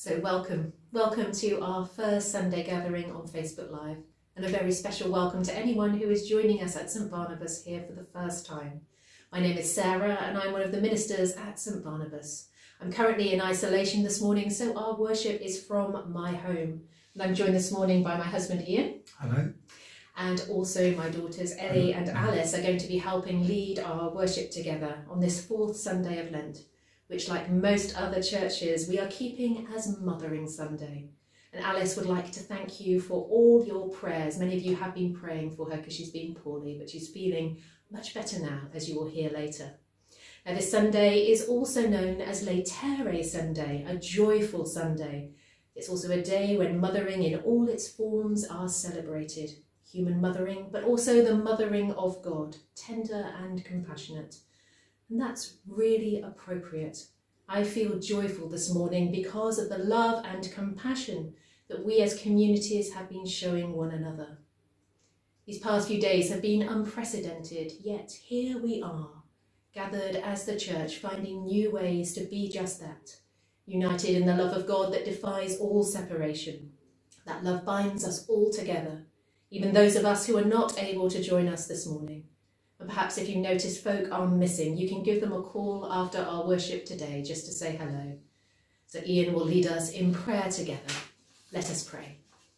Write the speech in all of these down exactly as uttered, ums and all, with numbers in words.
So welcome, welcome to our first Sunday gathering on Facebook Live, and a very special welcome to anyone who is joining us at St Barnabas here for the first time. My name is Sarah and I'm one of the ministers at St Barnabas. I'm currently in isolation this morning, so our worship is from my home. And I'm joined this morning by my husband Ian. Hello. And also my daughters Ellie and Alice are going to be helping lead our worship together on this fourth Sunday of Lent, which, like most other churches, we are keeping as Mothering Sunday. And Alice would like to thank you for all your prayers. Many of you have been praying for her because she's been poorly, but she's feeling much better now, as you will hear later. Now, this Sunday is also known as Laetare Sunday, a joyful Sunday. It's also a day when mothering in all its forms are celebrated. Human mothering, but also the mothering of God, tender and compassionate. And that's really appropriate. I feel joyful this morning because of the love and compassion that we as communities have been showing one another. These past few days have been unprecedented, yet here we are, gathered as the church, finding new ways to be just that, united in the love of God that defies all separation. That love binds us all together, even those of us who are not able to join us this morning. And perhaps if you notice folk are missing, you can give them a call after our worship today just to say hello. So Ian will lead us in prayer together. Let us pray.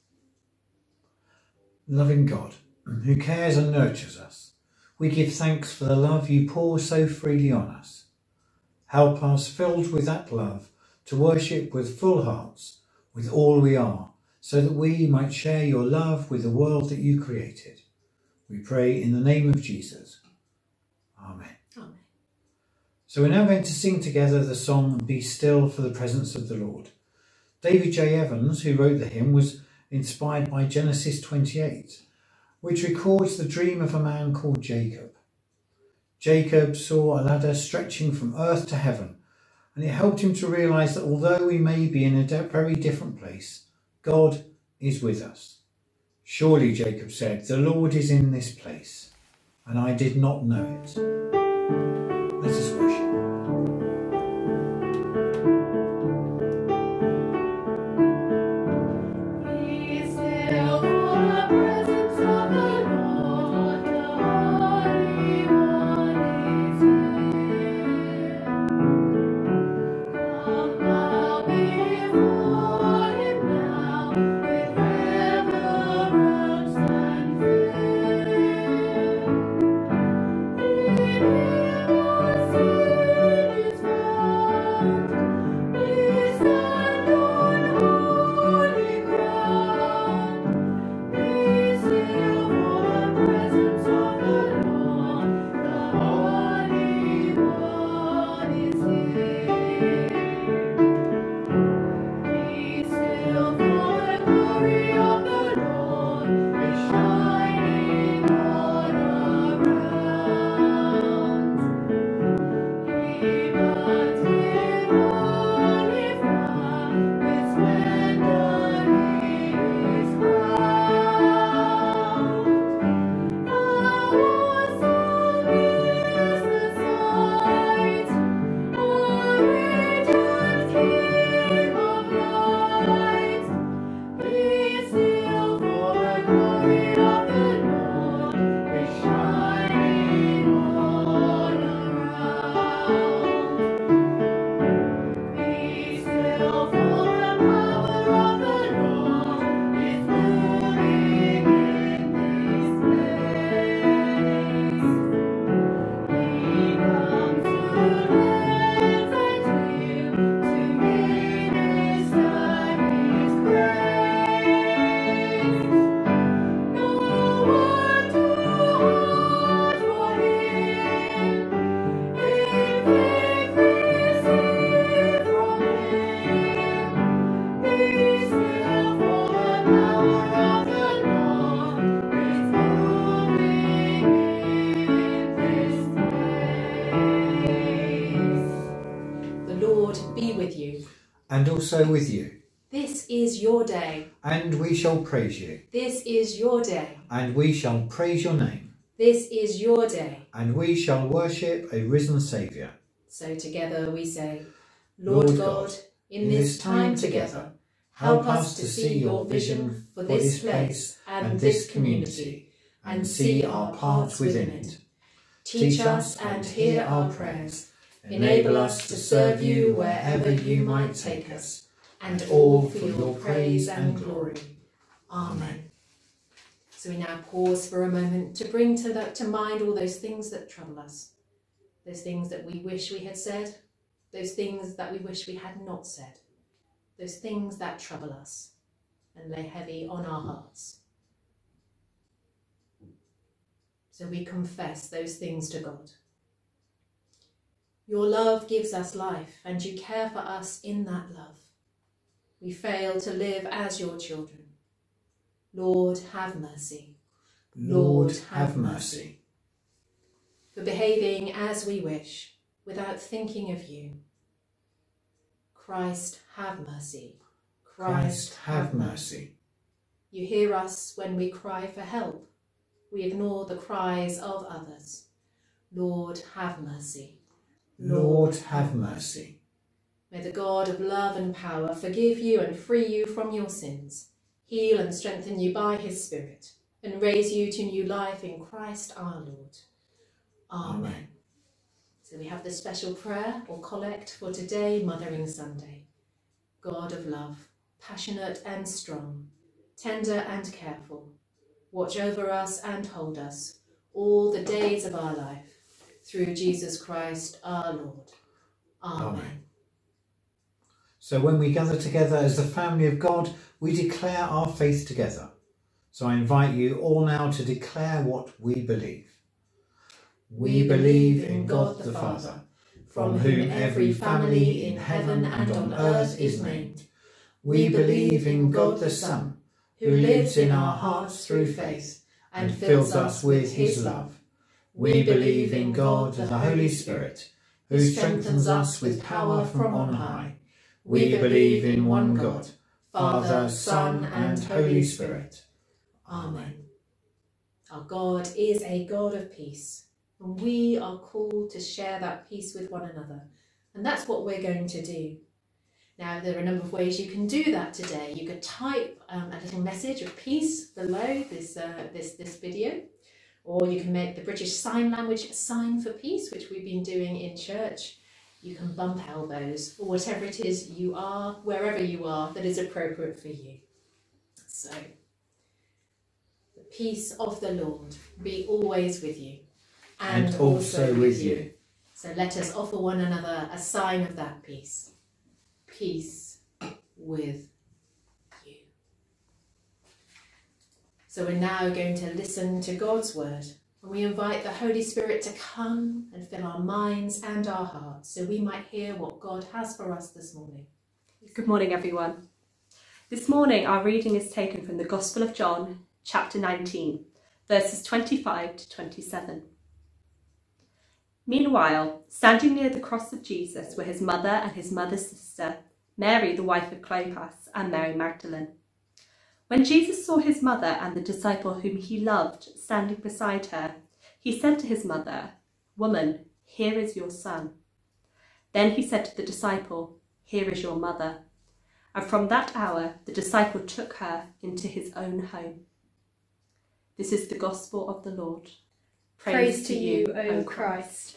Loving God, who cares and nurtures us, we give thanks for the love you pour so freely on us. Help us, filled with that love, to worship with full hearts, with all we are, so that we might share your love with the world that you created. We pray in the name of Jesus. Amen. Amen. So we're now going to sing together the song Be Still for the Presence of the Lord. David J. Evans, who wrote the hymn, was inspired by Genesis twenty-eight, which records the dream of a man called Jacob. Jacob saw a ladder stretching from earth to heaven, and it helped him to realise that although we may be in a very different place, God is with us. Surely, Jacob said, the Lord is in this place, and I did not know it. Let us worship. And also with you. This is your day. And we shall praise you. This is your day. And we shall praise your name. This is your day. And we shall worship a risen Saviour. So together we say, Lord, Lord God, God, in this time together, help us to see your vision for this place and this community, and see our part within it. Teach us and hear our prayers. Enable us to serve you wherever you might take us, and all for your praise and glory. Amen. So we now pause for a moment to bring to, the, to mind all those things that trouble us, those things that we wish we had said, those things that we wish we had not said, those things that trouble us and lay heavy on our hearts. So we confess those things to God. Your love gives us life, and you care for us in that love. We fail to live as your children. Lord, have mercy. Lord, have mercy. For behaving as we wish, without thinking of you. Christ, have mercy. Christ, have mercy. You hear us when we cry for help. We ignore the cries of others. Lord, have mercy. Lord, have mercy. May the God of love and power forgive you and free you from your sins, heal and strengthen you by his Spirit, and raise you to new life in Christ our Lord. Amen. Amen. So we have the special prayer or collect for today, Mothering Sunday. God of love, passionate and strong, tender and careful, watch over us and hold us all the days of our life, through Jesus Christ our Lord. Amen. Amen. So when we gather together as the family of God, we declare our faith together. So I invite you all now to declare what we believe. We believe in God the Father, from whom every family in heaven and on earth is named. We believe in God the Son, who lives in our hearts through faith and fills us with his love. We believe in God the Holy Spirit, who strengthens us with power from on high. We believe in one God, Father, Son, and Holy Spirit. Amen. Our God is a God of peace, and we are called to share that peace with one another. And that's what we're going to do. Now, there are a number of ways you can do that today. You could type um, a little message of peace below this, uh, this, this video, or you can make the British Sign Language sign for peace, which we've been doing in church. You can bump elbows, or whatever it is you are, wherever you are, that is appropriate for you. So, the peace of the Lord be always with you, and, and also, also with you. you. So let us offer one another a sign of that peace. Peace with you. So we're now going to listen to God's word, and we invite the Holy Spirit to come and fill our minds and our hearts so we might hear what God has for us this morning. Good morning, everyone. This morning our reading is taken from the Gospel of John, chapter nineteen, verses twenty-five to twenty-seven. Meanwhile, standing near the cross of Jesus were his mother and his mother's sister, Mary, the wife of Clopas, and Mary Magdalene. When Jesus saw his mother and the disciple whom he loved standing beside her, he said to his mother, "Woman, here is your son." Then he said to the disciple, "Here is your mother." And from that hour the disciple took her into his own home. This is the gospel of the Lord. Praise, Praise to you, O Christ.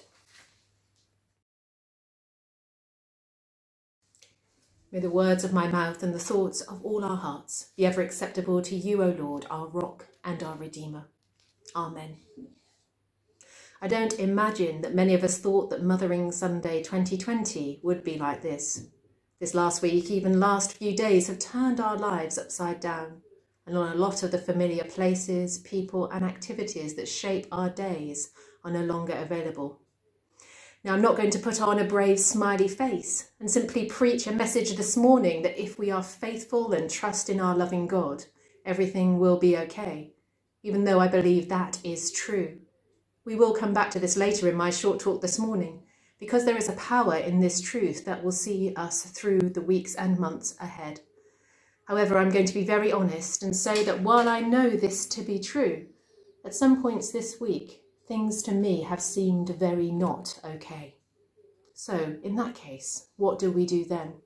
May the words of my mouth and the thoughts of all our hearts be ever acceptable to you, O Lord, our rock and our Redeemer. Amen. I don't imagine that many of us thought that Mothering Sunday twenty twenty would be like this. This last week, even last few days, have turned our lives upside down, and on a lot of the familiar places, people and activities that shape our days are no longer available. Now, I'm not going to put on a brave smiley face and simply preach a message this morning that if we are faithful and trust in our loving God, everything will be okay, even though I believe that is true. We will come back to this later in my short talk this morning, because there is a power in this truth that will see us through the weeks and months ahead. However, I'm going to be very honest and say that while I know this to be true, at some points this week, things to me have seemed very not okay. So, in that case, what do we do then?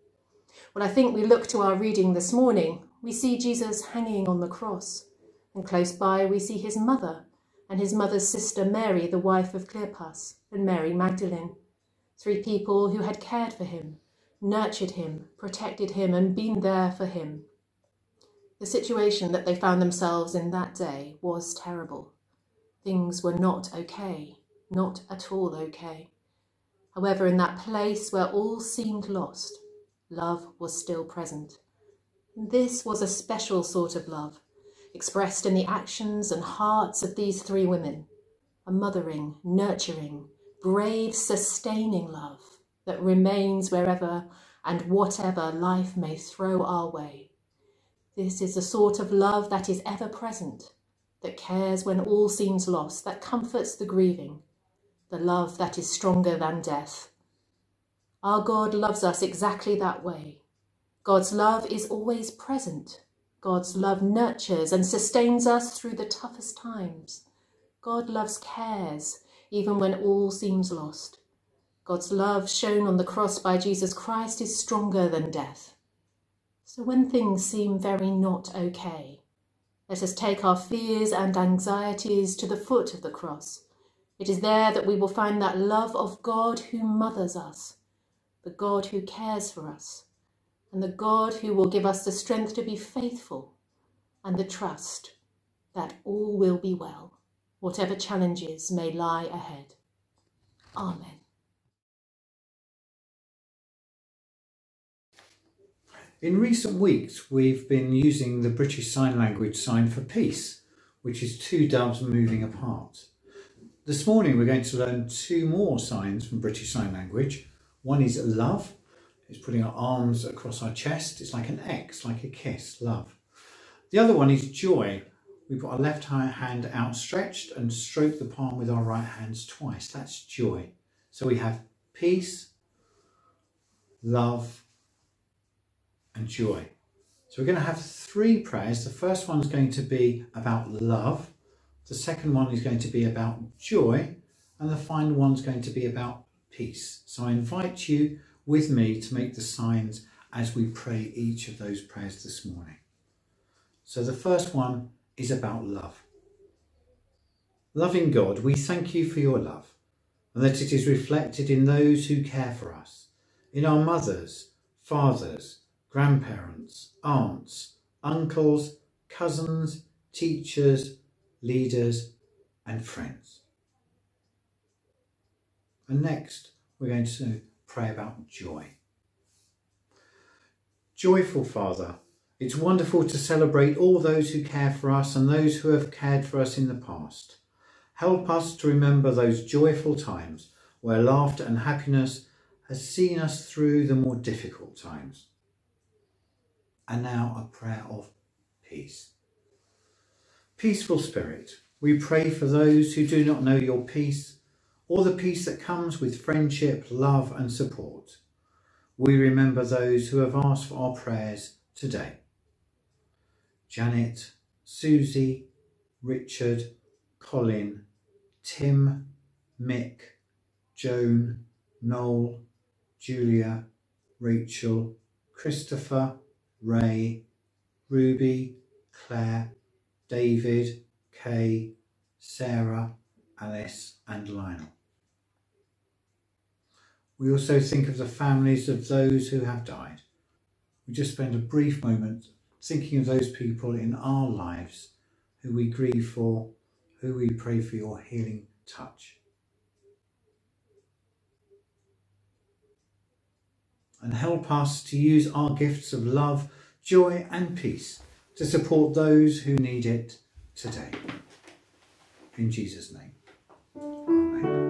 Well, I think we look to our reading this morning. We see Jesus hanging on the cross, and close by we see his mother and his mother's sister Mary, the wife of Cleopas, and Mary Magdalene, three people who had cared for him, nurtured him, protected him, and been there for him. The situation that they found themselves in that day was terrible. Things were not okay, not at all okay. However, in that place where all seemed lost, love was still present. And this was a special sort of love, expressed in the actions and hearts of these three women, a mothering, nurturing, brave, sustaining love that remains wherever and whatever life may throw our way. This is the sort of love that is ever present, that cares when all seems lost, that comforts the grieving, the love that is stronger than death. Our God loves us exactly that way. God's love is always present. God's love nurtures and sustains us through the toughest times. God loves cares, even when all seems lost. God's love shown on the cross by Jesus Christ is stronger than death. So when things seem very not okay, let us take our fears and anxieties to the foot of the cross. It is there that we will find that love of God who mothers us, the God who cares for us, and the God who will give us the strength to be faithful and the trust that all will be well, whatever challenges may lie ahead. Amen. In recent weeks, we've been using the British Sign Language sign for peace, which is two doves moving apart. This morning, we're going to learn two more signs from British Sign Language. One is love. It's putting our arms across our chest. It's like an X, like a kiss, love. The other one is joy. We put our left hand outstretched and stroke the palm with our right hands twice. That's joy. So we have peace, love, and joy. So we're going to have three prayers. The first one's going to be about love. The second one is going to be about joy. And the final one's going to be about peace. So I invite you with me to make the signs as we pray each of those prayers this morning. So the first one is about love. Loving God, we thank you for your love, and that it is reflected in those who care for us, in our mothers, fathers, grandparents, aunts, uncles, cousins, teachers, leaders, and friends. And next, we're going to pray about joy. Joyful Father, it's wonderful to celebrate all those who care for us and those who have cared for us in the past. Help us to remember those joyful times where laughter and happiness has seen us through the more difficult times. And now a prayer of peace. Peaceful Spirit, we pray for those who do not know your peace, or the peace that comes with friendship, love and support. We remember those who have asked for our prayers today. Janet, Susie, Richard, Colin, Tim, Mick, Joan, Noel, Julia, Rachel, Christopher, Ray, Ruby, Claire, David, Kay, Sarah, Alice and Lionel. We also think of the families of those who have died. We just spend a brief moment thinking of those people in our lives who we grieve for, who we pray for your healing touch. And help us to use our gifts of love, joy and peace to support those who need it today. In Jesus' name. Amen.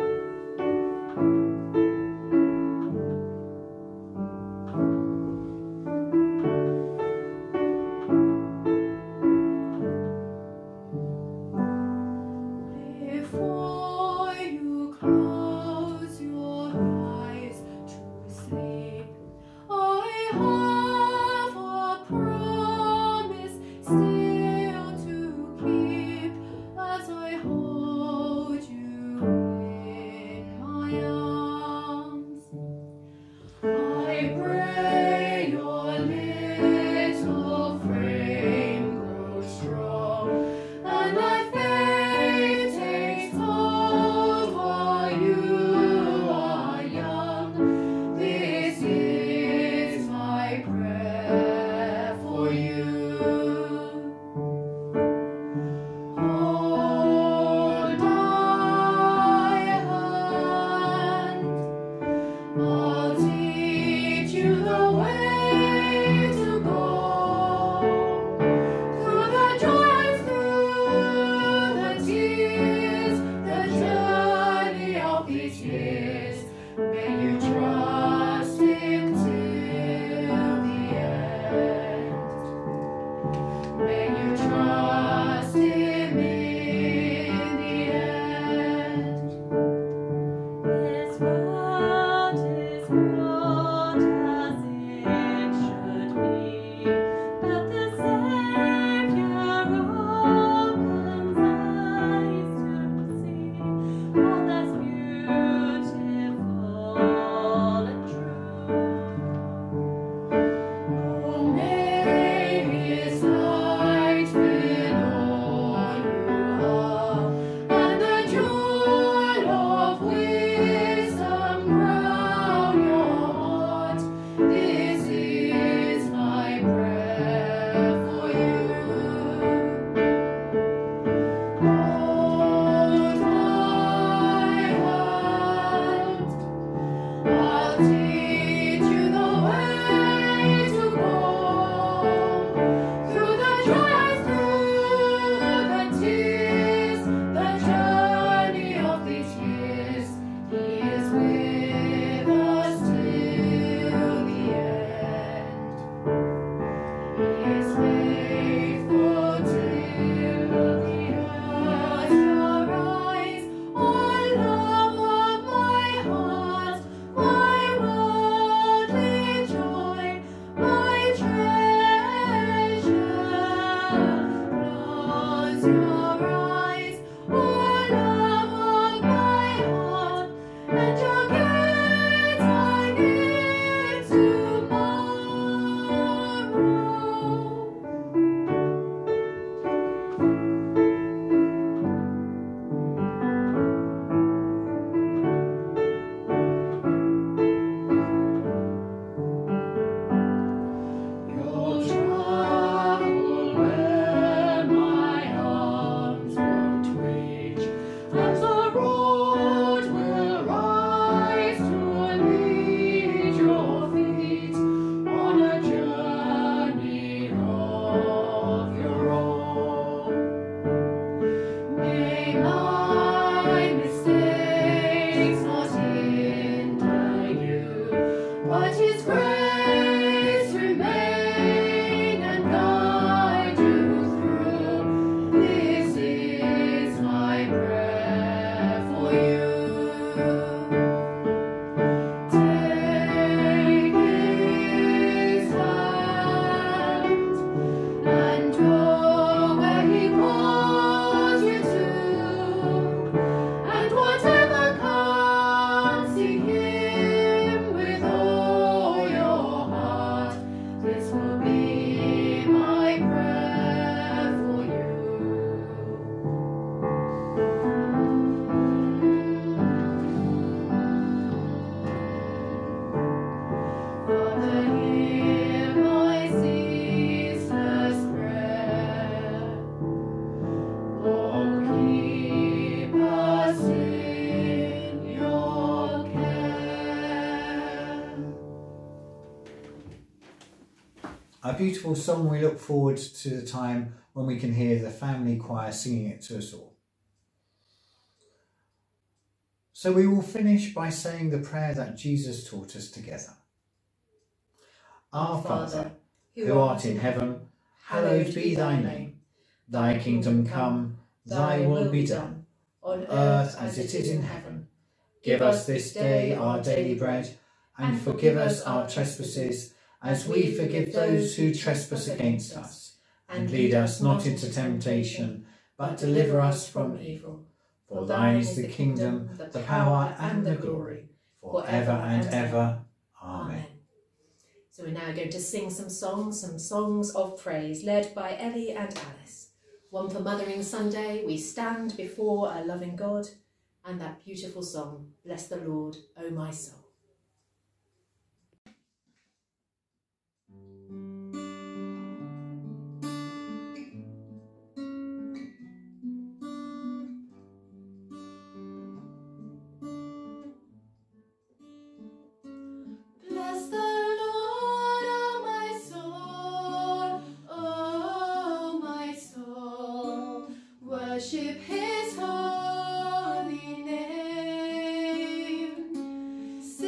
Before you close your eyes to sleep, I have a promise still to keep as I hold you A beautiful song. We look forward to the time when we can hear the family choir singing it to us all. So we will finish by saying the prayer that Jesus taught us together. Our Father, who art in heaven, hallowed be thy name. Thy kingdom come, thy will be done, on earth as it is in heaven. Give us this day our daily bread, and forgive us our trespasses, as we forgive those who trespass against us. And lead us not into temptation, but deliver us from evil. For thine is the kingdom, the power and the glory, for ever and ever. Amen. So we're now going to sing some songs, some songs of praise, led by Ellie and Alice. One for Mothering Sunday, We Stand Before a Loving God, and that beautiful song, Bless the Lord, O my soul. Bless the Lord, O my soul, O my soul. Worship his holy name.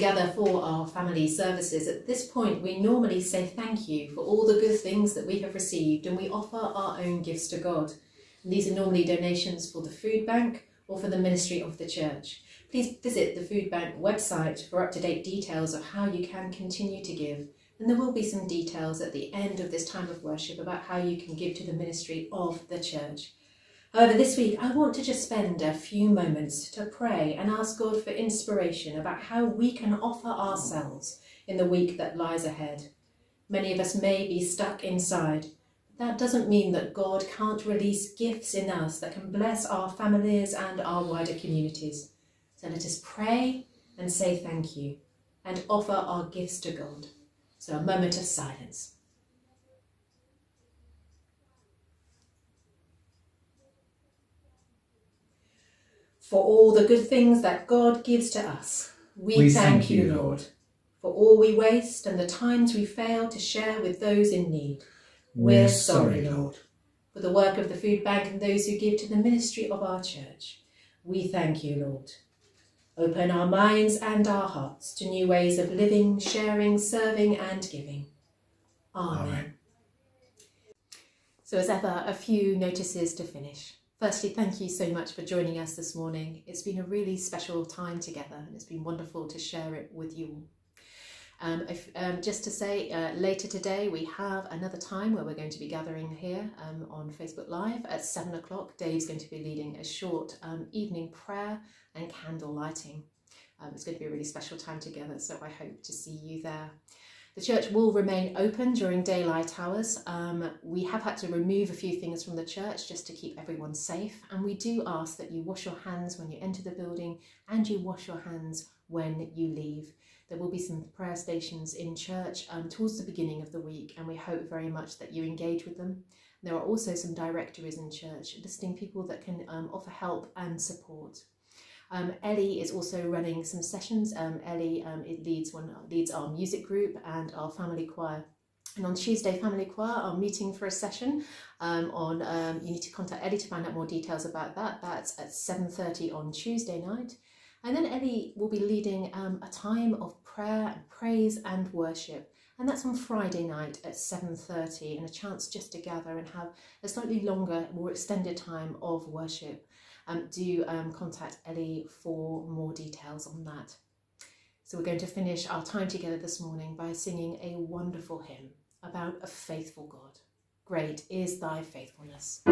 gather for our family services, at this point we normally say thank you for all the good things that we have received, and we offer our own gifts to God. And these are normally donations for the food bank or for the ministry of the church. Please visit the food bank website for up-to-date details of how you can continue to give. And there will be some details at the end of this time of worship about how you can give to the ministry of the church. However, this week I want to just spend a few moments to pray and ask God for inspiration about how we can offer ourselves in the week that lies ahead. Many of us may be stuck inside. That doesn't mean that God can't release gifts in us that can bless our families and our wider communities. So let us pray and say thank you and offer our gifts to God. So a moment of silence. For all the good things that God gives to us, we, We thank, thank you, you, Lord. Lord. For all we waste and the times we fail to share with those in need, we're, We're sorry, sorry, Lord. For the work of the food bank and those who give to the ministry of our church, we thank you, Lord. Open our minds and our hearts to new ways of living, sharing, serving and giving. Amen. Amen. So as ever, a few notices to finish. Firstly, thank you so much for joining us this morning. It's been a really special time together and it's been wonderful to share it with you all. Um, if, um, just to say, uh, later today we have another time where we're going to be gathering here um, on Facebook Live at seven o'clock. Dave's going to be leading a short um, evening prayer and candle lighting. Um, it's going to be a really special time together, so I hope to see you there. The church will remain open during daylight hours. Um, we have had to remove a few things from the church just to keep everyone safe, and we do ask that you wash your hands when you enter the building and you wash your hands when you leave. There will be some prayer stations in church um, towards the beginning of the week, and we hope very much that you engage with them. There are also some directories in church listing people that can um, offer help and support. Um, Ellie is also running some sessions. Um, Ellie um, it leads one leads our music group and our family choir. And on Tuesday, family choir are meeting for a session. Um, on um, you need to contact Ellie to find out more details about that. That's at seven thirty on Tuesday night. And then Ellie will be leading um, a time of prayer and praise and worship. And that's on Friday night at seven thirty, and a chance just to gather and have a slightly longer, more extended time of worship. Um, do um, contact Ellie for more details on that. So we're going to finish our time together this morning by singing a wonderful hymn about a faithful God. Great is thy faithfulness.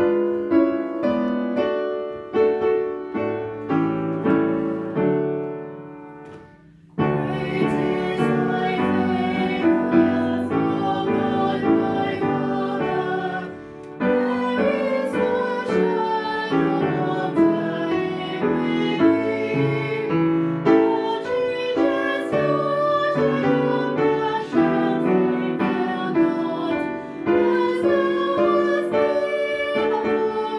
As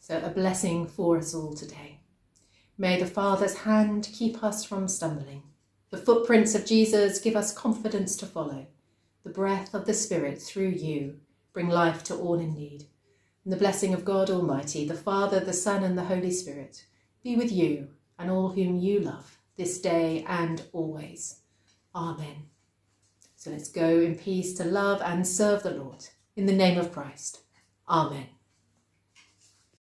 So a blessing for us all today. May the Father's hand keep us from stumbling. The footprints of Jesus give us confidence to follow. The breath of the Spirit through you bring life to all in need. And the blessing of God Almighty, the Father, the Son and the Holy Spirit, be with you and all whom you love this day and always. Amen. So let's go in peace to love and serve the Lord. In the name of Christ. Amen.